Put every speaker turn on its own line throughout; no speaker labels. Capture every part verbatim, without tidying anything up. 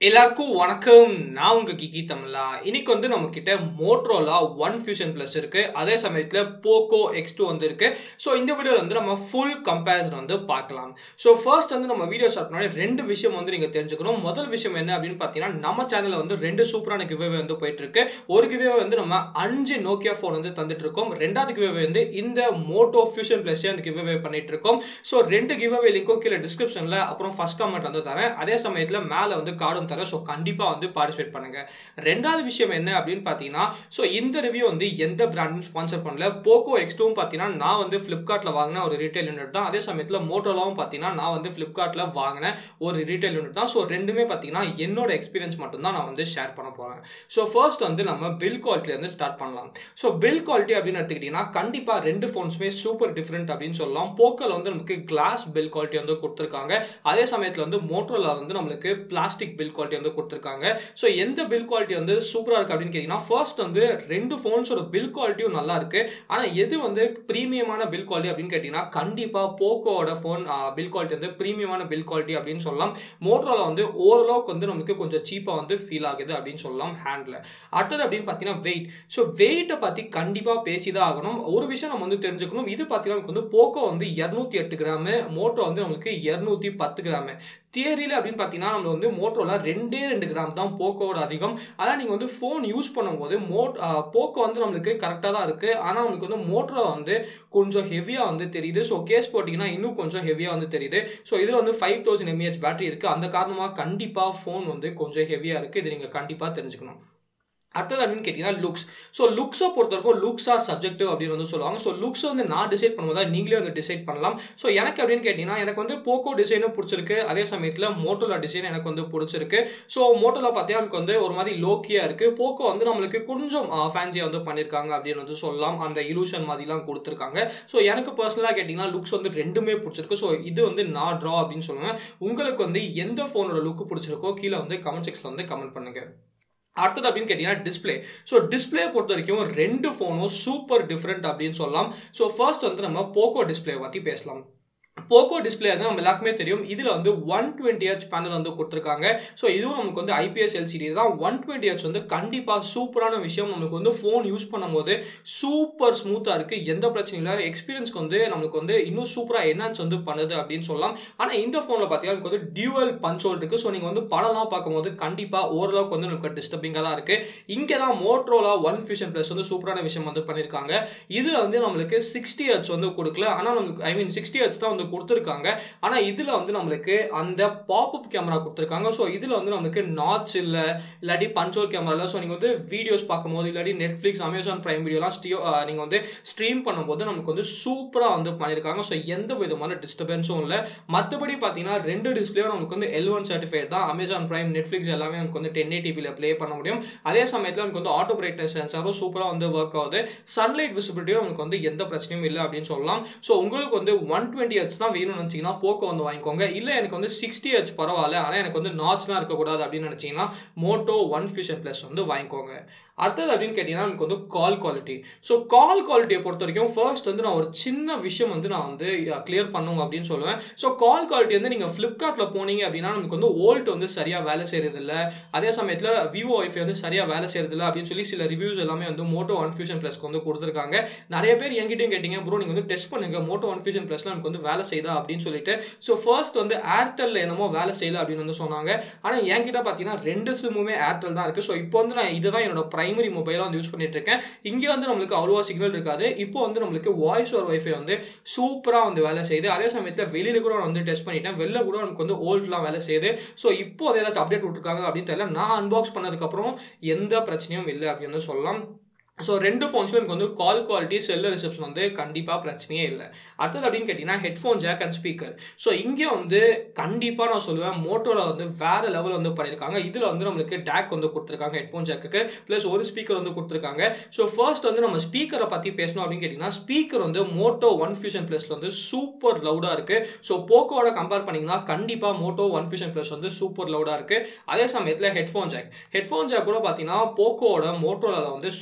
எல்லாருக்கும் வணக்கம். நான் உங்க கிகி தமிழா. இன்னைக்கு வந்து நம்ம கிட்ட மோட்டோரோலா ஒன் ஃபியூஷன் பிளஸ் இருக்கு. அதே சமயத்துல போக்கோ எக்ஸ் டூ வந்து இருக்கு. ஸோ இந்த வீடியோல வந்து நம்ம ஃபுல் கம்பேரிசன் வந்து பார்க்கலாம். ஸோ ஃபர்ஸ்ட் வந்து நம்ம வீடியோ ஸ்டார்ட் பண்ணி ரெண்டு விஷயம் வந்து நீங்க தெரிஞ்சுக்கணும். முதல் விஷயம் என்ன அப்படின்னு பார்த்தீங்கன்னா, நம்ம சேனல்ல வந்து ரெண்டு சூப்பரான கிவ்வே வந்து போயிட்டு இருக்கு. ஒரு கிவ்வே வந்து நம்ம அஞ்சு நோக்கியா ஃபோன் வந்து தந்துட்டு இருக்கோம். ரெண்டாவது கிவ்வே வந்து இந்த மோட்டோ ஃபியூஷன் பிளஸ் அந்த கிவ்வே பண்ணிட்டு இருக்கோம். ஸோ ரெண்டு கிவ்வே லிங்க்கும் கீழே டிஸ்கிரிப்ஷன்ல அப்புறம் ஃபர்ஸ்ட் கமெண்ட் வந்து தரேன். அதே சமயத்துல மேல வந்து கார்டும் தர. ஸோ கண்டிப்பா வந்து பார்ட்டிசிபேட் பண்ணுங்க. ரெண்டாவது விஷயம் என்ன அப்படின்னு பார்த்தீங்கன்னா, ஸோ இந்த ரிவ்யூ வந்து எந்த பிராண்டும் ஸ்பான்சர் பண்ணல. போக்கோ எக்ஸ் டூ பார்த்தீங்கன்னா நான் வந்து ஃபிளிப்கார்ட்ல வாங்கின ஒரு ரீட்டைல் யூனிட் தான். அதே சமயத்தில் மோட்டோரோலாவும் பார்த்தீங்கன்னா நான் வந்து ஃபிளிப்கார்ட்ல வாங்கின ஒரு ரீட்டைல் யூனிட் தான். ஸோ ரெண்டுமே பார்த்தீங்கன்னா என்னோட எக்ஸ்பீரியன்ஸ் மட்டும் தான் நான் வந்து ஷேர் பண்ண போறேன். ஸோ ஃபர்ஸ்ட் வந்து நம்ம பில் குவாலிட்டில இருந்து ஸ்டார்ட் பண்ணலாம். ஸோ பில் குவாலிட்டி அப்படின்னு எடுத்துக்கிட்டீங்கன்னா கண்டிப்பா ரெண்டு ஃபோன்ஸுமே சூப்பர் டிஃபரெண்ட் அப்படின்னு சொல்லலாம். போக்கோல வந்து நமக்கு கிளாஸ் பில் குவாலிட்டி வந்து கொடுத்துருக்காங்க. அதே சமயத்தில் வந்து மோட்டோரோலா வந்து நம்மளுக்கு பிளாஸ்டிக் பில் குவாலிட்டி வந்து கொடுத்துருக்காங்க. ஸோ எந்த பில் குவாலிட்டி வந்து சூப்பராக இருக்கு அப்படின்னு கேட்டீங்கன்னா, ஃபர்ஸ்ட் வந்து ரெண்டு ஃபோன்ஸோட பில் குவாலிட்டியும் நல்லா இருக்கு. ஆனால் எது வந்து பிரீமியமான பில் குவாலிட்டி அப்படின்னு கேட்டீங்கன்னா, கண்டிப்பா போக்கோட ஃபோன் பில் குவாலிட்டி வந்து பிரீமியமான பில் குவாலிட்டி அப்படின்னு சொல்லலாம். மோட்டோரோலா வந்து ஓரளவுக்கு வந்து நமக்கு கொஞ்சம் சீப்பாக வந்து ஃபீல் ஆகுது அப்படின்னு சொல்லலாம் ஹேண்ட்ல. அடுத்தது அப்படின்னு பார்த்தீங்கன்னா வெயிட். ஸோ வெயிட்டை பற்றி கண்டிப்பாக பேசிதான் ஆகணும். ஒரு விஷயம் நம்ம வந்து தெரிஞ்சுக்கணும். இது பார்த்தீங்கன்னா நமக்கு வந்து போக்கோ வந்து இருநூத்தி எட்டு கிராமு, மோட்டோ வந்து நமக்கு இருநூத்தி பத்து கிராமு. தியரியில் அப்படின்னு பார்த்தீங்கன்னா நம்ம வந்து மோட்டோல ரெண்டே ரெண்டு கிராம் தான் போக்கோட அதிகம். ஆனால் நீங்கள் வந்து ஃபோன் யூஸ் பண்ணும்போது மோட் போக்கோ வந்து நம்மளுக்கு கரெக்டாக தான் இருக்குது. ஆனால் நமக்கு வந்து மோட்டோல வந்து கொஞ்சம் ஹெவியாக வந்து தெரியுது. ஸோ கேஸ் போட்டிங்கன்னா இன்னும் கொஞ்சம் ஹெவியாக வந்து தெரியுது. ஸோ இதில் வந்து ஃபைவ் தௌசண்ட் எம்ஏஹெச் பேட்டரி இருக்குது. அந்த காரணமாக கண்டிப்பாக ஃபோன் வந்து கொஞ்சம் ஹெவியாக இருக்குது. இது நீங்கள் கண்டிப்பாக தெரிஞ்சுக்கணும். அடுத்தது அப்படின்னு கேட்டீங்கன்னா லுக்ஸ். ஸோ லுக்ஸை பொறுத்த வரைக்கும் லுக்ஸ் ஆர் சப்ஜெக்டிவ் அப்படின்னு வந்து சொல்லுவாங்க. ஸோ லுக்ஸ் வந்து நான் டிசைட் பண்ணும்போது நீங்களே வந்து டிசைட் பண்ணலாம். ஸோ எனக்கு அப்படின்னு கேட்டிங்கன்னா எனக்கு வந்து போக்கோ டிசைனும் பிடிச்சிருக்கு. அதே சமயத்தில் மோட்டோலா டிசைன் எனக்கு வந்து பிடிச்சிருக்கு. ஸோ மோட்டோலா பார்த்தீங்கன்னா எனக்கு வந்து ஒரு மாதிரி லோக்கியாக இருக்குது. போக்கோ வந்து நம்மளுக்கு கொஞ்சம் ஃபேன்சியாக வந்து பண்ணியிருக்காங்க அப்படின்னு வந்து சொல்லலாம். அந்த இலூஷன் மாதிரிலாம் கொடுத்துருக்காங்க. ஸோ எனக்கு பர்சனலாக கேட்டிங்கன்னா லுக்ஸ் வந்து ரெண்டுமே பிடிச்சிருக்கு. ஸோ இது வந்து நான் ட்ரா அப்படின்னு சொல்லுவேன். உங்களுக்கு வந்து எந்த ஃபோனோட லுக்கு பிடிச்சிருக்கோ கீழே வந்து கமெண்ட் செக்ஷனில் வந்து கமெண்ட் பண்ணுங்கள். அடுத்தது அப்படின்னு கேட்டீங்கன்னா டிஸ்பிளே. ஸோ டிஸ்பிளே பொறுத்த வரைக்கும் ரெண்டு ஃபோனும் சூப்பர் டிஃப்ரெண்ட் அப்படின்னு சொல்லலாம். ஸோ ஃபர்ஸ்ட் வந்து நம்ம போக்கோ டிஸ்பிளே பற்றி பேசலாம். போக்கோ டிஸ்பிளே வந்து நம்ம எல்லாருக்குமே தெரியும். இதில் வந்து ஒன் டுவெண்ட்டி ஹெச் பேனல் வந்து கொடுத்துருக்காங்க. ஸோ இதுவும் நமக்கு வந்து ஐபிஎஸ் எல்சிடி தான். ஒன் டுவெண்ட்டி ஹெச் வந்து கண்டிப்பாக சூப்பரான விஷயம். நமக்கு வந்து ஃபோன் யூஸ் பண்ணும்போது சூப்பர் ஸ்மூத்தாக இருக்குது. எந்த பிரச்சனையும் இல்லை. எக்ஸ்பீரியன்ஸ்க்கு வந்து நம்மளுக்கு வந்து இன்னும் சூப்பராக என்ஹான்ஸ் வந்து பண்ணுது அப்படின்னு சொல்லலாம். ஆனால் இந்த ஃபோனில் பார்த்தீங்கன்னா நமக்கு வந்து டியூவல் பன்சோல் இருக்குது. ஸோ நீங்கள் வந்து படம்லாம் பார்க்கும்போது கண்டிப்பாக ஓரளவுக்கு வந்து நமக்கு டிஸ்டர்பிங்காக தான் இருக்குது. இங்கே தான் மோட்டோரோலா ஒன் ஃபியூஷன் ப்ளஸ் வந்து சூப்பரான விஷயம் வந்து பண்ணியிருக்காங்க. இதில் வந்து நம்மளுக்கு சிக்ஸ்டி ஹெச் வந்து கொடுக்கல. ஆனால் நமக்கு ஐ மீன் சிக்ஸ்டி ஹெச் தான் வந்து கொடுத்துருக்காங்க. ஆனா இதுல வந்து நம்மளுக்கு அந்த பாப்அப் கேமரா கொடுத்துருக்காங்க. ஸோ இதுல வந்து நமக்கு நாட்ச் இல்ல, இல்லாட்டி பன்சோல் கேமரா இல்லை. ஸோ நீங்க வந்து வீடியோஸ் பார்க்கும்போது இல்லாட்டி நெட்ஃபிளிக்ஸ், அமேசான் பிரைம் வீடியோலாம் ஸ்டியோ நீங்க வந்து ஸ்ட்ரீம் பண்ணும்போது நமக்கு வந்து சூப்பரா வந்து பண்ணியிருக்காங்க. ஸோ எந்த விதமான டிஸ்டர்பன்ஸும் இல்லை. மற்றபடி பார்த்தீங்கன்னா ரெண்டு டிஸ்பிளேயும் நமக்கு வந்து எல் ஒன் சர்டிஃபைட் தான். அமேசான் பிரைம், நெட்ஃபிளிக்ஸ் எல்லாமே நமக்கு வந்து டென் எயிட்டிபியில் ப்ளே பண்ண முடியும். அதே சமயத்தில் நமக்கு வந்து ஆட்டோ பிரைட்னஸ் சென்சாரும் சூப்பராக வந்து ஒர்க் ஆகுது. சன்லைட் விசிபிலிட்டியும் நமக்கு வந்து எந்த பிரச்சனையும் இல்லை அப்படின்னு சொல்லலாம். ஸோ உங்களுக்கு வந்து ஒன் டுவெண்ட்டி ஹெச் தான் வேணும்னு நினைச்சீங்கன்னா போக்கோ வந்து வாங்கிக்கோங்க. இல்ல எனக்கு வந்து சிக்ஸ்டி ஹெச் பரவாயில்ல, ஆனா எனக்கு வந்து நாட்ச்லாம் இருக்கக்கூடாது அப்படின்னு நினைச்சீங்கன்னா மோட்டோ ஒன் ஃபியூஷன் பிளஸ் வந்து வாங்கிக்கோங்க. அடுத்தது அப்படின்னு கேட்டீங்கன்னா எனக்கு வந்து கால் குவாலிட்டி. ஸோ கால் குவாலிட்டியை பொறுத்த வரைக்கும் ஃபர்ஸ்ட் வந்து நான் ஒரு சின்ன விஷயம் வந்து நான் வந்து கிளியர் பண்ணுங்க அப்படின்னு சொல்லுவேன். ஸோ கால் குவாலிட்டி வந்து நீங்க ஃபிளிப்கார்ட்ல போனீங்க அப்படின்னா நமக்கு வந்து ஓல்ட் வந்து சரியா வேலை செய்யறது இல்லை. அதே சமயத்தில் விவோ வைஃபை வந்து சரியா வேலை செய்யறது இல்லை அப்படின்னு சொல்லி சில ரிவ்யூஸ் எல்லாமே வந்து மோட்டோ ஒன் ஃபியூஷன் பிளஸ்க்கு வந்து கொடுத்துருக்காங்க. நிறைய பேர் என்கிட்டயும் கேட்டீங்க, ப்ரோ நீங்க வந்து டெஸ்ட் பண்ணுங்க மோட்டோ ஒன் ஃபியூஷன் பிளஸ்ல நமக்கு வந்து வேலை செய்தா அப்படின்னு சொல்லிட்டு. ஸோ ஃபர்ஸ்ட் வந்து ஏர்டெல்ல என்னமோ வேலை செய்யல அப்படின்னு வந்து சொன்னாங்க. ஆனால் என்கிட்ட பார்த்தீங்கன்னா ரெண்டு சிம்முமே ஏர்டெல் தான் இருக்கு. ஸோ இப்போ வந்து நான் இதுதான் என்னோட பிரைமரி மொபைலாக வந்து யூஸ் பண்ணிட்டு இருக்கேன். இங்கே வந்து நம்மளுக்கு அவ்வளோவா சிக்னல் இருக்காது. இப்போ வந்து நம்மளுக்கு வாய்ஸ் ஓவர் வைஃபை வந்து சூப்பராக வந்து வேலை செய்யுது. அதே சமயத்தில் வெளியில கூட நான் வந்து டெஸ்ட் பண்ணிட்டேன். வெளில கூட நமக்கு வந்து ஓல்ட்லாம் வேலை செய்யுது. ஸோ இப்போ அதை ஏதாச்சும் அப்டேட் விட்டுருக்காங்க அப்படின்னு தெரியல. நான் அன்பாக்ஸ் பண்ணதுக்கப்புறம் எந்த பிரச்சனையும் இல்லை அப்படின்னு சொல்லலாம். ஸோ ரெண்டு ஃபோன்ஸில் எனக்கு வந்து கால் குவாலிட்டி, செல்லர் ரிசப்ஷன் வந்து கண்டிப்பாக பிரச்சனையே இல்லை. அடுத்தது அப்படின்னு கேட்டிங்கன்னா headphone jack and speaker. So இங்கே வந்து கண்டிப்பாக நான் சொல்லுவேன் மோட்டோவில் வந்து வேறு லெவல் வந்து பண்ணியிருக்காங்க. இதில் வந்து நம்மளுக்கு டேக் வந்து கொடுத்துருக்காங்க ஹெட்ஃபோன் ஜாக்குக்கு, ப்ளஸ் ஒரு ஸ்பீக்கர் வந்து கொடுத்துருக்காங்க. ஸோ ஃபர்ஸ்ட் வந்து நம்ம ஸ்பீக்கரை பற்றி பேசணும் அப்படின்னு கேட்டிங்கன்னா ஸ்பீக்கர் வந்து மோட்டோ ஒன் ஃபியூஷன் ப்ளஸில் வந்து சூப்பர் லவுடாக இருக்குது. ஸோ போக்கோட கம்பேர் பண்ணிங்கன்னா கண்டிப்பாக மோட்டோ ஒன் ஃபியூஷன் ப்ளஸ் வந்து சூப்பர் லவுடாக இருக்குது. அதே சமயத்தில் ஹெட்ஃபோன் ஜாக் ஹெட்ஃபோன் ஜாக் கூட பார்த்தீங்கன்னா போக்கோட மோட்டோவில் வந்து சூப்பராக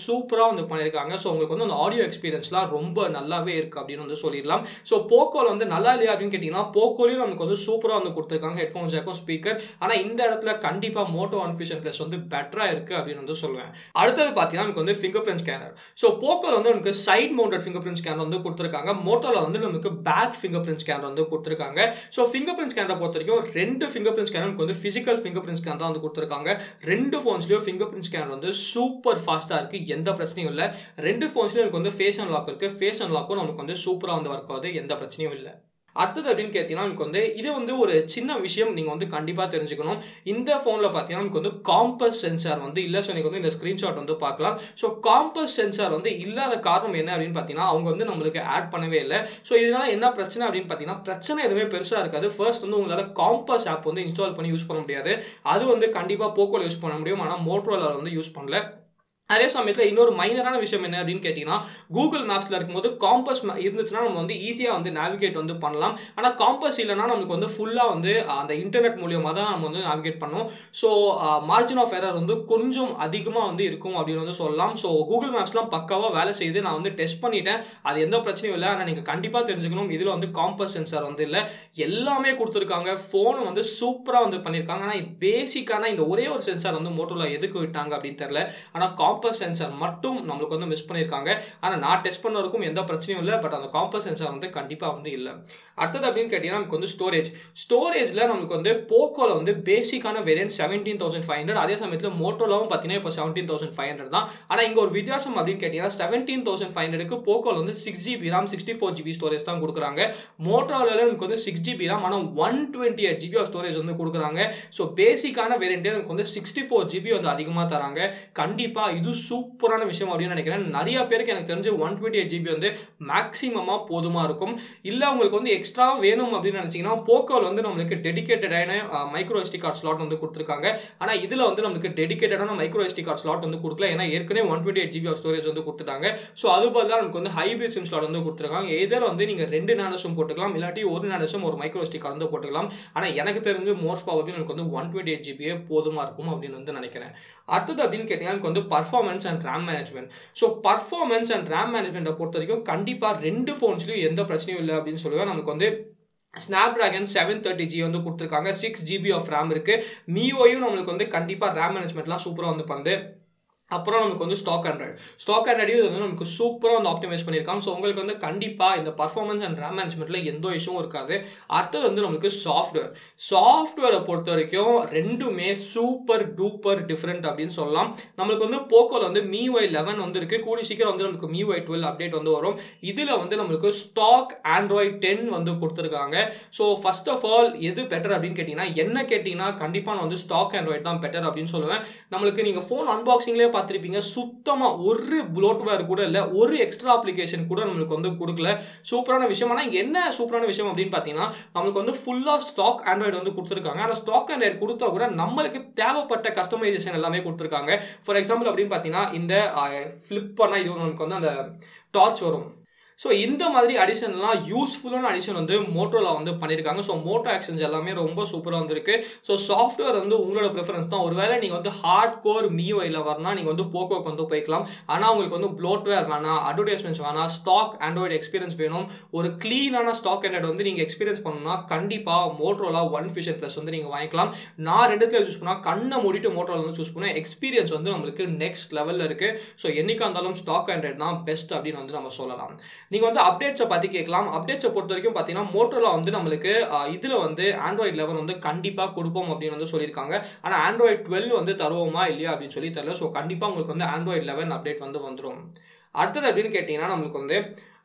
வந்து பண்ணியிருக்காங்க. ஸோ உங்களுக்கு வந்து அந்த ஆடியோ எக்ஸ்பீரியன்ஸ்லாம் ரொம்ப நல்லாவே இருக்குது அப்படின்னு வந்து சொல்லிடலாம். ஸோ போக்கோவில் வந்து நல்லா இல்லையா அப்படின்னு கேட்டிங்கன்னா போக்கோலையும் நமக்கு வந்து சூப்பராக வந்து கொடுத்துருக்காங்க ஹெட்ஃபோன் ஜாக்கும் ஸ்பீக்கர். ஆனால் இந்த இடத்துல கண்டிப்பாக மோட்டோ ஒன் ஃபியூஷன் ப்ளஸ் வந்து பெட்டராக இருக்குது அப்படின்னு வந்து சொல்லுவேன். அடுத்தது பார்த்தீங்கன்னா நமக்கு வந்து ஃபிங்கர் பிரிண்ட் ஸ்கேனர். ஸோ போக்கோவில் வந்து நமக்கு side mounted fingerprint scanner வந்து கொடுத்துருக்காங்க. மோட்டோவில் வந்து நமக்கு பேக் ஃபிங்கர் பிரிண்ட் ஸ்கேனர் வந்து கொடுத்துருக்காங்க. ஸோ ஃபிங்கர் பிரிண்ட் ஸ்கேனரை பொறுத்த வரைக்கும் ரெண்டு ஃபிங்கர் பிரிண்ட் ஸ்கேனர் நமக்கு வந்து ஃபிசிக்கல் ஃபிங்கர் பிரிண்ட் ஸ்கேனர் தான் வந்து கொடுத்துருக்காங்க. ரெண்டு ஃபோன்ஸ்லயும் ஃபிங்கர் பிரிண்ட் ஸ்கேனர் வந்து சூப்பர் ஃபாஸ்ட்டாக இருக்குது, எந்த பிரச்சனையும் இல்லை. ரெண்டு ஃபோன்ஸ்லயும் எனக்கு வந்து ஃபேஸ் அன்லாக் இருக்குது. ஃபேஸ் அன்லாக்கும் நமக்கு வந்து சூப்பராக வந்து ஒர்க் ஆகுது, எந்த பிரச்சனையும் இல்லை. அடுத்தது அப்படின்னு கேட்டீங்கன்னா நமக்கு வந்து இது வந்து ஒரு சின்ன விஷயம் நீங்கள் வந்து கண்டிப்பாக தெரிஞ்சுக்கணும். இந்த ஃபோனில் பார்த்தீங்கன்னா நமக்கு வந்து காம்பஸ் சென்சார் வந்து இல்லை. ஸோ நீங்கள் வந்து இந்த ஸ்க்ரீன்ஷாட் வந்து பார்க்கலாம். ஸோ காம்பஸ் சென்சார் வந்து இல்லாத காரணம் என்ன அப்படின்னு பார்த்தீங்கன்னா அவங்க வந்து நம்மளுக்கு ஆட் பண்ணவே இல்லை. ஸோ இதனால என்ன பிரச்சனை அப்படின்னு பார்த்தீங்கன்னா பிரச்சனை எதுவுமே பெருசாக இருக்காது. ஃபர்ஸ்ட் வந்து உங்களால் காம்பஸ் ஆப் வந்து இன்ஸ்டால் பண்ணி யூஸ் பண்ண முடியாது. அது வந்து கண்டிப்பாக போக்கோல யூஸ் பண்ண முடியும், ஆனால் மோட்டோரோலா வந்து யூஸ் பண்ணல. அதே சமயத்தில் இன்னொரு மைனரான விஷயம் என்ன அப்படின்னு கேட்டிங்கன்னா கூகுள் மேப்ஸில் இருக்கும்போது காம்பஸ் இருந்துச்சுன்னா நம்ம வந்து ஈஸியாக வந்து நேவிகேட் வந்து பண்ணலாம். ஆனால் காம்பஸ் இல்லைனா நமக்கு வந்து ஃபுல்லாக வந்து அந்த இன்டர்நெட் மூலியமாக தான் நம்ம வந்து நேவிகேட் பண்ணோம். ஸோ மார்ஜின் ஆஃப் எரர் வந்து கொஞ்சம் அதிகமாக வந்து இருக்கும் அப்படின்னு வந்து சொல்லலாம். ஸோ கூகுள் மேப்ஸ்லாம் பக்காவாக வேலை செய்யுது, நான் வந்து டெஸ்ட் பண்ணிட்டேன், அது எந்த பிரச்சனையும் இல்லை. ஆனால் நீங்கள் கண்டிப்பாக தெரிஞ்சுக்கணும் இதில் வந்து காம்பஸ் சென்சார் வந்து இல்லை, எல்லாமே கொடுத்துருக்காங்க. ஃபோனை வந்து சூப்பராக வந்து பண்ணியிருக்காங்க. ஆனால் பேசிக்கான இந்த ஒரே ஒரு சென்சார் வந்து மோட்டோரோலா எதுக்கு விட்டாங்க அப்படின்னு தெரியல. ஆனால் காம்பஸ் சென்சார் மட்டும் நம்மளுக்கு வந்து மிஸ் பண்ணியிருக்காங்க. ஆனால் நான் டெஸ்ட் பண்ணவருக்கும் எந்த பிரச்சனையும் இல்லை, பட் அந்த காம்பஸ் சென்சார் வந்து கண்டிப்பாக வந்து இல்லை. அடுத்தது அப்படின்னு கேட்டீங்கன்னா நமக்கு வந்து ஸ்டோரேஜ். ஸ்டோரேஜில் நமக்கு வந்து போக்கோவில் வந்து பேசிக்கான variant seventeen thousand five hundred அதே சமயத்தில் மோட்டோலாவும் பார்த்தீங்கன்னா இப்போ செவன்டீன் தௌசண்ட் ஃபைவ் ஹண்ட்ரட் தான். ஆனால் இங்கே ஒரு வித்தியாசம் அப்படின்னு கேட்டீங்கன்னா செவன்டீன் தௌசண்ட் ஃபைவ் ஹண்ட்ரடுக்கு போக்கோவில் வந்து six GB RAM sixty four GB storage தான் கொடுக்குறாங்க. மோட்டோரோலாவில் நமக்கு வந்து சிக்ஸ் ஜிபி ராம் ஆனால் one twenty eight GB of storage வந்து கொடுக்குறாங்க. ஸோ பேசிக்கான வேரியன்ட்டே நமக்கு வந்து சிக்ஸ்டி ஃபோர் ஜிபி வந்து அதிகமாக தராங்க. கண்டிப்பாக இது சூப்பரான விஷயம் அப்படின்னு நினைக்கிறேன். நிறைய பேருக்கு எனக்கு தெரிஞ்சு ஒன் டுவெண்ட்டி எயிட் ஜிபி வந்து மேக்ஸிமமாக போதுமாக இருக்கும். இல்லை உங்களுக்கு வந்து எக்ஸ்ட்ரா வேணும் அப்படின்னு நினச்சிங்கன்னா போக்கோவில் வந்து நம்மளுக்கு டெடிகேட்டடான மைக்ரோ எஸ்டி கார்டு ஸ்லாட் வந்து கொடுத்துருக்காங்க. ஆனால் இதில் வந்து நம்மளுக்கு டெடிகேட்டடான மைக்ரோ எஸ்டி கார்டு ஸ்லாட் வந்து கொடுக்கல, ஏன்னா ஏற்கனவே one twenty eight GB of storage வந்து கொடுத்துட்டாங்க. ஸோ அது பதிலாக நமக்கு வந்து ஹைபிரிட் சிம் ஸ்லாட் வந்து கொடுத்துருக்காங்க. எதர் வந்து நீங்கள் ரெண்டு நானோஸும் போட்டுக்கலாம், இல்லாட்டி ஒரு நானோஸும் ஒரு மைக்ரோ எஸ்டி கார்டு வந்து போட்டுக்கலாம். ஆனால் எனக்கு தெரிஞ்சு மோஸ்ட் ப்ராபபிலி எனக்கு வந்து ஒன் டுவெண்ட்டி எயிட் ஜிபியே போதுமாக இருக்கும் அப்படின்னு வந்து நினைக்கிறேன். அடுத்தது அப்படின்னு கேட்டீங்கன்னா எனக்கு வந்து performance and RAM management. So performance and RAM மேனேஜ்மெண்ட்டை பொறுத்த வரைக்கும் கண்டிப்பாக ரெண்டு ஃபோன்ஸ்லையும் எந்த பிரச்சனையும் இல்லை அப்படின்னு சொல்லுவேன். நமக்கு வந்து ஸ்னாப்டிராகன் செவன் தேர்ட்டி ஜி வந்து கொடுத்துருக்காங்க, சிக்ஸ் ஜிபி ஆஃப் ரேம் இருக்குது. மியோயும் நம்மளுக்கு வந்து கண்டிப்பாக ரேம் மேனேஜ்மெண்ட்லாம் சூப்பராக வந்து பண்ணுது. அப்புறம் நமக்கு வந்து ஸ்டாக் ஆண்ட்ராய்டு ஸ்டாக் ஆண்ட்ராய்டு வந்து நமக்கு சூப்பராக வந்து ஆப்டிமைஸ் பண்ணியிருக்காங்க. ஸோ உங்களுக்கு வந்து கண்டிப்பாக இந்த பர்ஃபார்மன்ஸ் அண்ட் ரேம் மேனேஜ்மெண்ட்டில் எந்த இஷ்யூவும் இருக்காது. அடுத்தது வந்து நம்மளுக்கு சாஃப்ட்வேர் சாஃப்ட்வேரை பொறுத்த வரைக்கும் ரெண்டுமே சூப்பர் டூப்பர் டிஃப்ரெண்ட் அப்படின்னு சொல்லலாம். நம்மளுக்கு வந்து போக்கோவில் வந்து மியூஐ லெவன் வந்து இருக்குது, கூடி சீக்கிரம் வந்து நமக்கு மியூஐ டுவெல் அப்டேட் வந்து வரும். இதில் வந்து நம்மளுக்கு ஸ்டாக் ஆண்ட்ராய்டு டென் வந்து கொடுத்துருக்காங்க. ஸோ ஃபர்ஸ்ட் ஆஃப் ஆல் எது பெட்டர் அப்படின்னு கேட்டிங்கன்னா என்ன கேட்டிங்கன்னா கண்டிப்பாக நான் வந்து ஸ்டாக் ஆண்ட்ராய்டு தான் பெட்டர் அப்படின்னு சொல்லுவேன். நம்மளுக்கு நீங்கள் ஃபோன் அன்பாக்சிங்லேயே பார்த்துருப்பீங்க, சுத்தமாக ஒரு ப்ளோட்வேர் கூட இல்லை, ஒரு எக்ஸ்ட்ரா அப்ளிகேஷன் கூட நம்மளுக்கு வந்து கொடுக்கல. சூப்பரான விஷயம். ஆனால் என்ன சூப்பரான விஷயம் அப்படின்னு பார்த்தீங்கன்னா நம்மளுக்கு வந்து ஃபுல்லாக ஸ்டாக் ஆண்ட்ராய்டு வந்து கொடுத்துருக்காங்க. ஆனால் ஸ்டாக் ஆண்ட்ராய்டு கொடுத்தா கூட நம்மளுக்கு தேவைப்பட்ட கஸ்டமைசேஷன் எல்லாமே கொடுத்துருக்காங்க. ஃபார் எக்ஸாம்பிள் அப்படின்னு பார்த்தீங்கன்னா இந்த ஃப்ளிப் பண்ணால் இது நமக்கு வந்து அந்த டார்ச் வரும். ஸோ இந்த மாதிரி அடிஷன்லாம் யூஸ்ஃபுல்லான அடிஷன் வந்து மோட்டோரோலா வந்து பண்ணியிருக்காங்க. ஸோ மோட்டோ ஆக்ஷன்ஸ் எல்லாமே ரொம்ப சூப்பராக வந்துருக்கு. ஸோ சாஃப்ட்வேர் வந்து உங்களோட ப்ரிஃபரன்ஸ் தான். ஒருவேளை நீங்கள் வந்து ஹார்ட் கோர் மியூஐயில் வரனா நீங்கள் வந்து போக்கோக்கு வந்து போய்க்கலாம். ஆனால் உங்களுக்கு வந்து ப்ளோட்வேர் வேணாம், அட்வர்டைஸ்மெண்ட்ஸ் வேணாம், ஸ்டாக் ஆண்ட்ராய்டு எக்ஸ்பீரியன்ஸ் வேணும், ஒரு க்ளீனான ஸ்டாக் ஆண்ட்ராய்டு வந்து நீங்கள் எக்ஸ்பீரியன்ஸ் பண்ணணும்னா கண்டிப்பாக மோட்டோரோலா ஒன் ஃபியூஷன் ப்ளஸ் வந்து நீங்கள் வாங்கிக்கலாம். நான் ரெண்டுத்தில் சூஸ் பண்ணால் கண்ணை மூடிட்டு மோட்டோரோலா வந்து சூஸ் பண்ணேன். எக்ஸ்பீரியன்ஸ் வந்து நம்மளுக்கு நெக்ஸ்ட் லெவலில் இருக்குது. ஸோ என்னைக்கா இருந்தாலும் ஸ்டாக் ஆண்ட்ராய்டு தான் பெஸ்ட் அப்படின்னு வந்து நம்ம சொல்லலாம். நீங்கள் வந்து அப்டேட்ஸை பற்றி கேட்கலாம். அப்டேட்ஸை பொறுத்த வரைக்கும் பார்த்தீங்கன்னா மோட்டோரோலா வந்து நம்மளுக்கு இதில் வந்து ஆண்ட்ராய்டு லெவன் வந்து கண்டிப்பாக கொடுப்போம் அப்படின்னு வந்து சொல்லியிருக்காங்க. ஆனால் ஆண்ட்ராய்டு டுவெல் வந்து தருவோமா இல்லையா அப்படின்னு சொல்லி தெரியல. ஸோ கண்டிப்பாக உங்களுக்கு வந்து ஆண்ட்ராய்டு லெவன் அப்டேட் வந்து வந்துடும். அடுத்தது அப்படின்னு கேட்டிங்கன்னா நம்மளுக்கு வந்து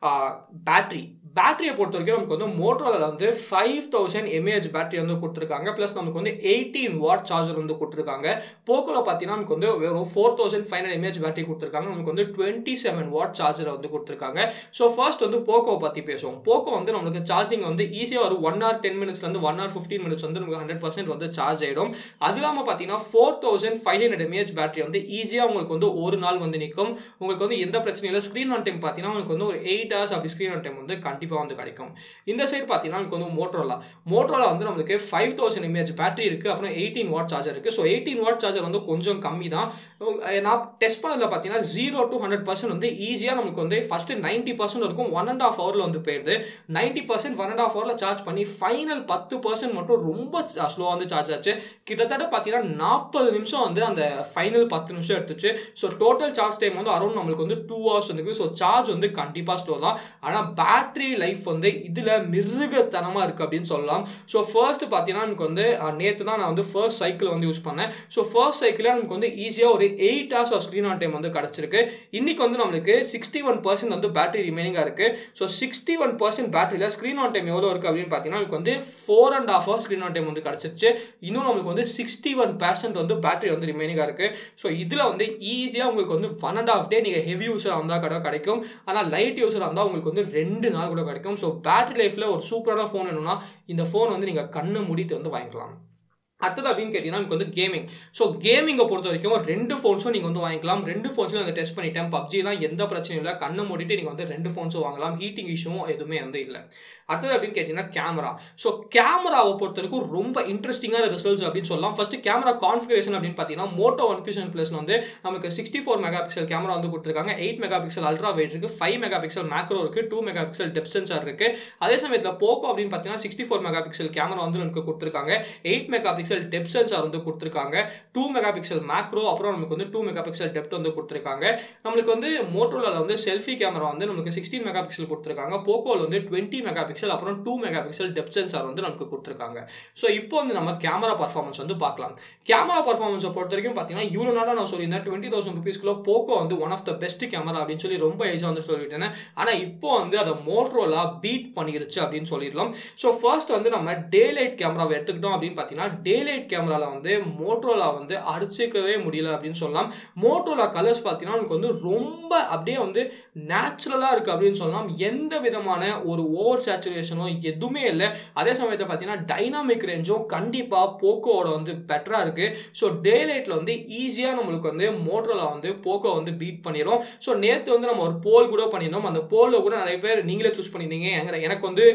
பேட்டரி பேட்டரியை பொறுத்த வரைக்கும் நமக்கு வந்து மோட்டோரோலா வந்து ஃபைவ் தௌசண்ட் எம்ஏஹெச் பேட்டரி வந்து கொடுத்துருக்காங்க. ப்ளஸ் நமக்கு வந்து எயிட்டீன் வாட் சார்ஜர் வந்து கொடுத்துருக்காங்க. போக்கோல பார்த்தீங்கன்னா நமக்கு வந்து வெறும் four thousand five hundred mAh battery கொடுத்துருக்காங்க. நமக்கு வந்து டுவெண்ட்டி செவன் வாட் சார்ஜர் வந்து கொடுத்துருக்காங்க. ஸோ ஃபர்ஸ்ட் வந்து போக்கோ பற்றி பேசுவோம். போக்கோ வந்து நம்மளுக்கு சார்ஜிங் வந்து ஈஸியாக ஒரு ஒன் ஹவர் டென் மினிட்ஸ்லேருந்து ஒன் ஹவர் ஃபிஃப்டீன் மினிட்ஸ் வந்து நமக்கு ஹண்ட்ரட் பர்சன்ட் வந்து சார்ஜ் ஆகிடும். அது இல்லாமல் பார்த்தீங்கன்னா four thousand five hundred mAh battery வந்து ஈஸியாக உங்களுக்கு வந்து ஒரு நாள் வந்து நிற்கும். உங்களுக்கு வந்து எந்த பிரச்சனையும் இல்லை. ஸ்க்ரீன் ஆன் டைம் பார்த்தீங்கன்னா உங்களுக்கு வந்து ஒரு எயிட் ஹவர்ஸ் அப்படி ஸ்க்ரீன் ஆன் டைம் வந்து கண்டிப்பாக வந்து கிடைக்கும். இந்த சைடு பார்த்தீங்கன்னா நமக்கு வந்து மோட்டோரோலா மோட்டோரோலா வந்து நம்மளுக்கு ஃபைவ் தௌசண்ட் எம்ஏஹெச் பேட்டரி இருக்குது, அப்புறம் எயிட்டீன் வாட் சார்ஜர் இருக்குது. ஸோ எயிட்டீன் வாட் சார்ஜர் வந்து கொஞ்சம் கம்மி தான். நான் டெஸ்ட் பண்ணதில் பார்த்தீங்கன்னா ஜீரோ டு ஹண்ட்ரட் பர்சன்ட் வந்து ஈஸியாக நமக்கு வந்து ஃபஸ்ட்டு நைன்ட்டி பர்சன்ட் இருக்கும், ஒன் அண்ட் ஆஃப் ஹவரில் வந்து போயிடுது. Ninety percent one and half ஹவரில் சார்ஜ் பண்ணி ஃபைனல் பத்து பர்சன்ட் மட்டும் ரொம்ப ஸ்லோவாக வந்து சார்ஜ் ஆச்சு. கிட்டத்தட்ட பார்த்தீங்கன்னா நாற்பது நிமிஷம் வந்து அந்த ஃபைனல் பத்து நிமிஷம் எடுத்துச்சு. ஸோ டோட்டல் சார்ஜ் டைம் வந்து அரௌண்ட் நம்மளுக்கு வந்து டூ ஹவர்ஸ் வந்துருக்கு. ஸோ சார்ஜ் வந்து கண்டிப்பாக ஸ்லோ தான். ஆனால் பேட்டரி லைஃப் வந்து இதில் மிருகத்தனமாக இருக்குது அப்படின்னு சொல்லலாம். ஸோ ஃபர்ஸ்ட் பார்த்தீங்கன்னா எனக்கு வந்து நேற்று தான் நான் வந்து ஃபர்ஸ்ட் சைக்கிள் வந்து யூஸ் பண்ணேன். ஸோ ஃபர்ஸ்ட் சைக்கிளில் நமக்கு வந்து ஈஸியாக ஒரு eight hours of screen on time வந்து கிடச்சிருக்கு. இன்னைக்கு வந்து நம்மளுக்கு சிக்ஸ்டி ஒன் பர்சன்ட் வந்து பேட்டரி ரிமைனிங்காக இருக்குது. ஸோ சிக்ஸ்டி ஒன் பர்சன்ட் பேட்டரியில் ஸ்க்ரீன் ஆன் டைம் எவ்வளோ இருக்குது அப்படின்னு பார்த்தீங்கன்னா நமக்கு வந்து four and half hours screen on time வந்து கிடச்சிருச்சு. இன்னும் நம்மளுக்கு வந்து சிக்ஸ்டி ஒன் பர்சன்ட் வந்து பேட்டரி வந்து ரிமைனிங்காக இருக்குது. ஸோ இதில் வந்து ஈஸியாக உங்களுக்கு வந்து ஒன் அண்ட் ஆஃப் டே நீங்கள் ஹெவி யூஸராக இருந்தால் கூட கிடைக்கும். ஆனால் லைட் யூஸராக இருந்தால் உங்களுக்கு வந்து ரெண்டு நாள் கூட கிடைக்கும். ஸோ பேட்டரி லைஃப்பில் ஒரு சூப்பரான ஃபோன் வேணும்னா இந்த ஃபோன் வந்து நீங்கள் கண்ணை மூடிட்டு வந்து வாங்கிக்கலாம். அடுத்தது அப்படின்னு கேட்டீங்கன்னா நமக்கு வந்து கேமிங். ஸோ கேமிங்கை பொறுத்த வரைக்கும் ரெண்டு ஃபோன்ஸும் நீங்கள் வந்து வாங்கிக்கலாம். ரெண்டு ஃபோன்ஸும் நான் டெஸ்ட் பண்ணிட்டேன். பப்ஜிலாம் எந்த பிரச்சனையும் இல்லை, கண்ணை மூடிட்டு நீங்கள் வந்து ரெண்டு ஃபோன்ஸும் வாங்கலாம். ஹீட்டிங் இஷ்யூவும் எதுவுமே வந்து இல்லை. அடுத்தது அப்படின்னு கேட்டிங்கன்னா கேமரா. ஸோ கேமராவை பொறுத்த வரைக்கும் ரொம்ப இன்ட்ரெஸ்டிங்கான ரிசல்ட்ஸ் அப்படின்னு சொல்லலாம். ஃபர்ஸ்ட் கேமரா கான்ஃபிகரேஷன் அப்படின்னு பார்த்தீங்கன்னா மோட்டோ ஒன் ஃபியூஷன் ப்ளஸ் வந்து நமக்கு sixty four mega pixel camera வந்து கொடுத்துருக்காங்க. Eight mega pixel ultra wide இருக்குது, ஃபைவ் மெகா பிக்சல் மேக்ரோ இருக்குது, two mega pixel depth sensor இருக்குது. அதே சமயத்தில் போக்கோ அப்படின்னு பார்த்தீங்கன்னா sixty four mega pixel camera வந்து நமக்கு கொடுத்துருக்காங்க, eight mega pixel depth sensor வந்து கொடுத்துருக்காங்க, டூ மெகா பிக்சல் மேக்ரோ, அப்புறம் நமக்கு வந்து டூ மெகா பிக்சல் டெப்த் வந்து கொடுத்துருக்காங்க. நம்மளுக்கு வந்து மோட்டோரோல வந்து செல்ஃபி கேமரா வந்து நமக்கு சிக்ஸ்டீன் மெகா பிக்சல் கொடுத்துருக்காங்க, போக்கோவில் வந்து டுவெண்ட்டி மெகா பிக்சல் அப்புறம் two mega pixel depth sensor வந்து நமக்கு கொடுத்துருக்காங்க. ஸோ இப்போ வந்து நம்ம கேமரா பர்ஃபார்மன்ஸ் வந்து பார்க்கலாம். கேமரா பர்ஃபார்மன்ஸை பொறுத்த வரைக்கும் பார்த்தீங்கன்னா இவ்வளோ நாளாக நான் சொல்லியிருந்தேன் டுவெண்ட்டி தௌசண்ட் ருபீஸ்க்குள்ள போக்கோ வந்து one of the best camera அப்படின்னு சொல்லி ரொம்ப ஈஸியாக வந்து சொல்லிட்டேன். ஆனால் இப்போ வந்து அதை மோட்டோரோலா பீட் பண்ணிருச்சு அப்படின்னு சொல்லிடலாம். ஸோ ஃபர்ஸ்ட் வந்து நம்ம டே லைட் கேமராவை எடுத்துக்கிட்டோம் அப்படின்னு பார்த்தீங்கன்னா டே லைட் கேமராவில் வந்து மோட்டோரோலா வந்து அடிச்சுக்கவே முடியல அப்படின்னு சொல்லலாம். மோட்டோரோலா கலர்ஸ் பார்த்தீங்கன்னா நமக்கு வந்து ரொம்ப அப்படியே வந்து நேச்சுரலாக இருக்குது அப்படின்னு சொல்லலாம். எந்த விதமான ஒரு ஓவர் சேச்சுரேஷனோ எதுவுமே இல்லை. அதே சமயத்தில் பார்த்தீங்கன்னா டைனாமிக் ரேஞ்சும் கண்டிப்பாக போக்கோவோட வந்து பெட்டராக இருக்குது. ஸோ டே லைட்டில் வந்து ஈஸியாக நம்மளுக்கு வந்து மோட்டோரோலா வந்து போக்கோ வந்து பீட் பண்ணிடும். ஸோ நேற்று வந்து நம்ம ஒரு போல் கூட பண்ணியிருந்தோம். அந்த போலில் கூட நிறைய பேர் நீங்களே சூஸ் பண்ணியிருந்தீங்க. எனக்கு வந்து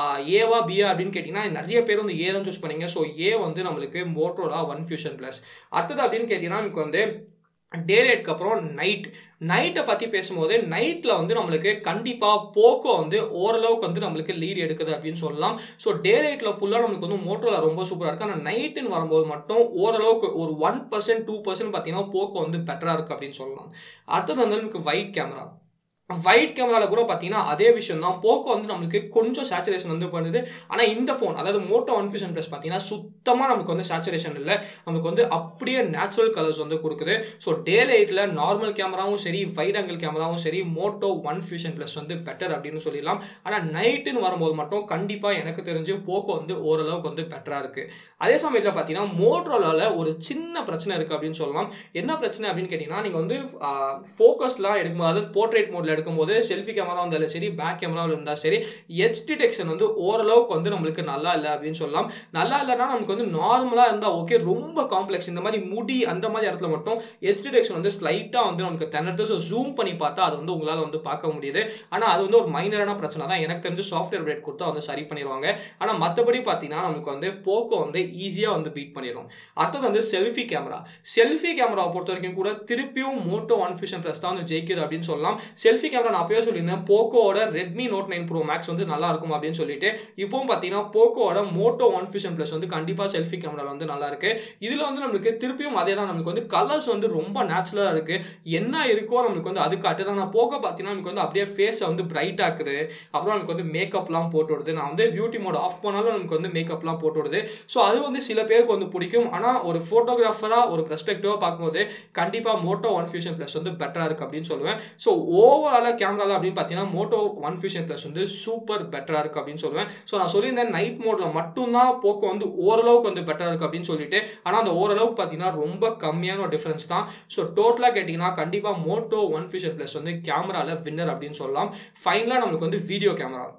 ஏவா பியா அப்படின்னு கேட்டிங்கன்னா நிறைய பேர் வந்து ஏ தான் சூஸ் பண்ணீங்க. ஸோ ஏ வந்து நம்மளுக்கு மோட்டோரோலா ஒன் ஃபியூஷன் ப்ளஸ். அடுத்தது அப்படின்னு கேட்டிங்கன்னா நமக்கு வந்து டே லைட்க்கு அப்புறம் நைட் நைட்டை பற்றி பேசும்போது நைட்டில் வந்து நம்மளுக்கு கண்டிப்பாக போக்கோ வந்து ஓரளவுக்கு வந்து நம்மளுக்கு லீட் எடுக்குது அப்படின்னு சொல்லலாம். ஸோ டே லைட்டில் ஃபுல்லாக நம்மளுக்கு வந்து மோட்டோரோலா ரொம்ப சூப்பராக இருக்குது. ஆனால் நைட்டுன்னு வரும்போது மட்டும் ஓரளவுக்கு ஒரு ஒன் பர்சன்ட் டூ பர்சன்ட் பார்த்தீங்கன்னா போக்கோ வந்து பெட்டராக இருக்குது அப்படின்னு சொல்லலாம். அடுத்தது வந்து நமக்கு வைட் கேமரா. வைட் கேமராவில் கூட பார்த்தீங்கன்னா அதே விஷயம் தான். போக்கோ வந்து நம்மளுக்கு கொஞ்சம் சேச்சுரேஷன் வந்து பண்ணுது. ஆனால் இந்த ஃபோன் அதாவது மோட்டோ ஒன் ஃபியூஷன் ப்ளஸ் பார்த்தீங்கன்னா சுத்தமாக நமக்கு வந்து சேச்சுரேஷன் இல்லை. நமக்கு வந்து அப்படியே நேச்சுரல் கலர்ஸ் வந்து கொடுக்குது. ஸோ டே லைட்டில் நார்மல் கேமராவும் சரி வைட் ஆங்கிள் கேமராவும் சரி மோட்டோ ஒன் ஃபியூஷன் ப்ளஸ் வந்து பெட்டர் அப்படின்னு சொல்லிடலாம். ஆனால் நைட்டுன்னு வரும்போது மட்டும் கண்டிப்பாக எனக்கு தெரிஞ்சு போக்கோ வந்து ஓரளவுக்கு வந்து பெட்டராக இருக்குது. அதே சமயத்தில் பார்த்தீங்கன்னா மோட்டோரோலாவில் ஒரு சின்ன பிரச்சனை இருக்குது அப்படின்னு சொல்லலாம். என்ன பிரச்சனை அப்படின்னு கேட்டிங்கன்னா நீங்கள் வந்து ஃபோக்கஸ்லாம் எடுக்கும்போது அதாவது போர்ட்ரேட் மோடில் எடுக்கும்போது செல்ஃபி கேமரா இருந்தாலும் சரி பேக் கேமராவில் இருந்தாலும் சரி எட்ஜ் டிடெக்ஷன் வந்து ஓரளவுக்கு வந்து நம்மளுக்கு நல்லா இல்லை அப்படின்னு சொல்லலாம். நல்லா இல்லைன்னா நமக்கு வந்து நார்மலாக இருந்தால் ஓகே, ரொம்ப காம்ப்ளெக்ஸ் இந்த மாதிரி முடி அந்த மாதிரி இடத்துல மட்டும் எட்ஜ் டிடெக்ஷன் வந்து ஸ்லைட்டாக வந்து நமக்கு திணறது. ஸோ ஜூம் பண்ணி பார்த்தா அது வந்து உங்களால் வந்து பார்க்க முடியுது. ஆனால் அது வந்து ஒரு மைனரான பிரச்சனை தான். எனக்கு தெரிஞ்சு சாஃப்ட்வேர் அப்டேட் கொடுத்தா வந்து சரி பண்ணிடுவாங்க. ஆனால் மற்றபடி பார்த்தீங்கன்னா நமக்கு வந்து போக்கோ வந்து ஈஸியாக வந்து பீட் பண்ணிடும். அடுத்தது வந்து செல்ஃபி கேமரா. செல்ஃபி கேமராவை பொறுத்த வரைக்கும் கூட திருப்பியும் மோட்டோ ஒன் ஃபியூஷன் ப்ளஸ் தான் வந்து ஜெயிக்குது அப்படின்னு சொல்லலாம். செல்ஃபி கேமரா நான் அப்பவே சொல்லியிருந்தேன் போக்கோட Redmi Note nine Pro Max வந்து நல்லா இருக்கும் அப்படின்னு சொல்லிட்டு இப்பவும் பார்த்தீங்கன்னா போக்கோட மோட்டோ ஒன் ஃபியூஷன் ப்ளஸ் வந்து கண்டிப்பாக செல்ஃபி கேமராவில் வந்து நல்லா இருக்கு. இதில் வந்து நம்மளுக்கு திருப்பியும் அதே தான். நமக்கு வந்து கலர்ஸ் வந்து ரொம்ப நேச்சுரலாக இருக்கு. என்ன இருக்கோ நம்மளுக்கு வந்து அது காட்டுது. நான் போக்கோ பார்த்தீங்கன்னா நமக்கு வந்து அப்படியே ஃபேஸை வந்து பிரைட் ஆக்குது. அப்புறம் நமக்கு வந்து மேக்கப்லாம் போட்டு விடுது. நான் வந்து பியூட்டி மோட் ஆஃப் பண்ணாலும் நமக்கு வந்து மேக்கப்லாம் போட்டு விடுது. ஸோ அது வந்து சில பேருக்கு வந்து பிடிக்கும். ஆனால் ஒரு ஃபோட்டோகிராஃபராக ஒரு பெர்ஸ்பெக்டிவாக பார்க்கும்போது கண்டிப்பாக மோட்டோ ஒன் ஃபியூஷன் ப்ளஸ் வந்து பெட்டராக இருக்குது அப்படின்னு சொல்லுவேன். ஸோ ஓவராலாக கேமராவில் அப்படின்னு பார்த்தீங்கன்னா மோட்டோ ஒன் ஃபியூஷன் ப்ளஸ் வந்து சூப்பர் பெட்டராக இருக்குது அப்படின்னு சொல்லுவேன். ஸோ நான் சொல்லியிருந்தேன் நைட் மோடில் மட்டும்தான் போக்கோ வந்து ஓரளவுக்கு வந்து பெட்டராக இருக்குது அப்படின்னு சொல்லிட்டு. ஆனால் அந்த ஓரளவுக்கு பார்த்தீங்கன்னா ரொம்ப கம்மியான ஒரு டிஃபரன்ஸ் தான். ஸோ டோட்டலாக கேட்டிங்கன்னா கண்டிப்பாக மோட்டோ ஒன் ஃபியூஷன் ப்ளஸ் வந்து கேமராவில் வின்னர் அப்படின்னு சொல்லலாம். ஃபைனலாக நம்மளுக்கு வந்து வீடியோ கேமரா.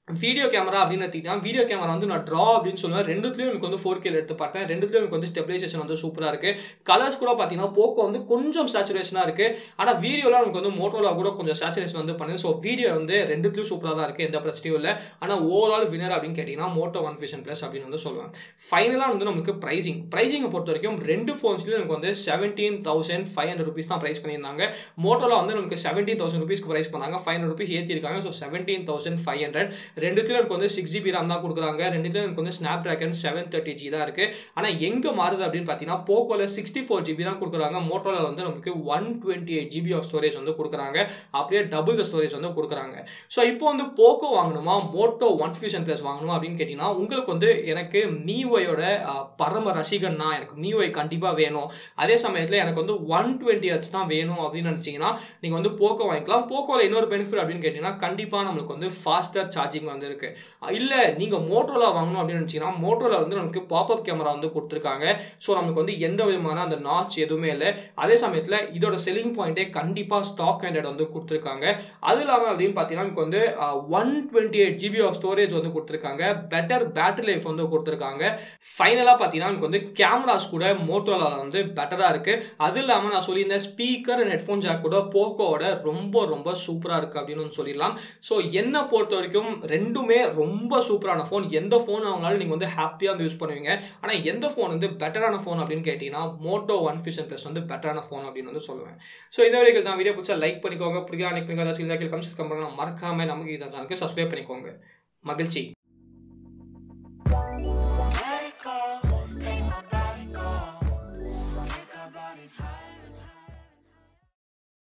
வீடியோ கேமரா அப்படின்னு எடுத்துக்கிட்டா வீடியோ கேமரா வந்து நான் ட்ரா அப்படின்னு சொல்லுவேன். ரெண்டுத்துலையும் எனக்கு வந்து ஃபோர் கேல எடுத்து பார்த்தேன். ரெண்டுத்துலையும் எனக்கு வந்து ஸ்டெபிலைசேஷன் வந்து சூப்பராக இருக்குது. கலர்ஸ் கூட பார்த்தீங்கன்னா போக்கோ வந்து கொஞ்சம் சேச்சுரேஷனாக இருக்குது. ஆனால் வீடியோவில் நமக்கு வந்து மோட்டோரோலா கூட கொஞ்சம் சேச்சுரேஷன் வந்து பண்ணுது. ஸோ வீடியோ வந்து ரெண்டுத்துலையும் சூப்பராக தான் இருக்குது, எந்த பிரச்சனையும் இல்லை. ஆனால் ஓவரால் வினர் அப்படின்னு கேட்டிங்கன்னா மோட்டோ ஒன் ஃபியூஷன் ப்ளஸ் அப்படின்னு வந்து சொல்லுவேன். ஃபைனலாக வந்து நமக்கு ப்ரைசிங் ப்ரைசிங்கை பொறுத்த வரைக்கும் ரெண்டு ஃபோன்ஸ்லையும் எனக்கு வந்து seventeen thousand five hundred rupees தான் ப்ரைஸ் பண்ணியிருந்தாங்க. மோட்டோலா வந்து நமக்கு செவன்டீன் தௌசண்ட் ருபீஸ்க்கு ப்ரைஸ் பண்ணாங்க, ஃபைவ் ஹண்ட்ரட் ருபீஸ் ஏற்றிருக்காங்க. So seventeen thousand five hundred ரெண்டுத்துலையும் எனக்கு வந்து சிக்ஸ் ஜிபி RAM தான் கொடுக்குறாங்க. ரெண்டுத்துலையும் எனக்கு வந்து Snapdragon seven thirty G தான் இருக்குது. ஆனால் எங்கே மாறுது அப்படின்னு பார்த்தீங்கன்னா போக்கோவில் சிக்ஸ்டி ஃபோர் ஜிபி தான் கொடுக்குறாங்க. மோட்டோவில் வந்து நமக்கு one twenty eight GB of storage வந்து கொடுக்குறாங்க. அப்படியே டபுள் த ஸ்டோரேஜ் வந்து கொடுக்குறாங்க. ஸோ இப்போ வந்து போக்கோ வாங்கணுமா மோட்டோ ஒன் ஃபியூஷன் ப்ளஸ் வாங்கணுமா அப்படின்னு கேட்டிங்கன்னா உங்களுக்கு வந்து எனக்கு மியூஐயோட பரம ரசிகன்னா எனக்கு மியூஐ கண்டிப்பாக வேணும். அதே சமயத்தில் எனக்கு வந்து ஒன் டுவெண்ட்டி ஹெர்ட்ஸ் தான் வேணும் அப்படின்னு நினச்சிங்கன்னா நீங்கள் வந்து போக்கோ வாங்கிக்கலாம். போக்கோவில் இன்னொரு பெனிஃபிட் அப்படின்னு கேட்டிங்கன்னா கண்டிப்பாக நம்மளுக்கு வந்து ஃபாஸ்டர் சார்ஜிங் வந்து இருக்குது. இல்லை நீங்கள் மோட்டோரோலா வாங்கணும் அப்படின்னு நினச்சிங்கன்னா மோட்டோரோலா வந்து நமக்கு பாப்அப் கேமரா வந்து கொடுத்துருக்காங்க. ஸோ நமக்கு வந்து எந்த விதமான அந்த நாச் எதுவுமே இல்லை. அதே சமயத்தில் இதோட செல்லிங் பாயிண்ட்டே கண்டிப்பாக ஸ்டாக் ஹண்ட்ரட் வந்து கொடுத்துருக்காங்க. அது இல்லாமல் அப்படின்னு பார்த்தீங்கன்னா நமக்கு வந்து one twenty eight GB of storage வந்து கொடுத்துருக்காங்க. பெட்டர் பேட்டரி லைஃப் வந்து கொடுத்துருக்காங்க. ஃபைனலாக பார்த்தீங்கன்னா நமக்கு வந்து கேமராஸ் கூட மோட்டோரோலா வந்து பெட்டராக இருக்குது. அது இல்லாமல் நான் சொல்லியிருந்தேன் ஸ்பீக்கர் அண்ட் ஹெட்ஃபோன் ஜாக் கூட போக்கோவோட ரொம்ப ரொம்ப சூப்பராக இருக்குது அப்படின்னு சொல்லிடலாம். ஸோ என்னை பொறுத்த வரைக்கும் ரெண்டுமே ரொம்ப சூப்பரான ஃபோன். எந்த ஃபோன் வாங்கினாலும் நீங்கள் வந்து ஹாப்பியாக வந்து யூஸ் பண்ணுவீங்க. ஆனால் எந்த ஃபோன் வந்து பெட்டரான ஃபோன் அப்படின்னு கேட்டிங்கன்னா மோட்டோ ஒன் ஃபியூஷன் ப்ளஸ் வந்து பெட்டரான ஃபோன் அப்படின்னு வந்து சொல்லுவேன். ஸோ இந்த வரைக்கும் தான் வீடியோ பிடிச்சா லைக் பண்ணிக்கோங்க, பிடிக்கா லைக் பண்ணிக்கோங்க, ஏதாச்சும் கமெண்ட்ஸ் கமெண்ட் மறக்காம நமக்கு இந்த சேனலுக்கு சப்ஸ்கிரைப் பண்ணிக்கோங்க. மகிழ்ச்சி. Let it go, make my body go, make our bodies high.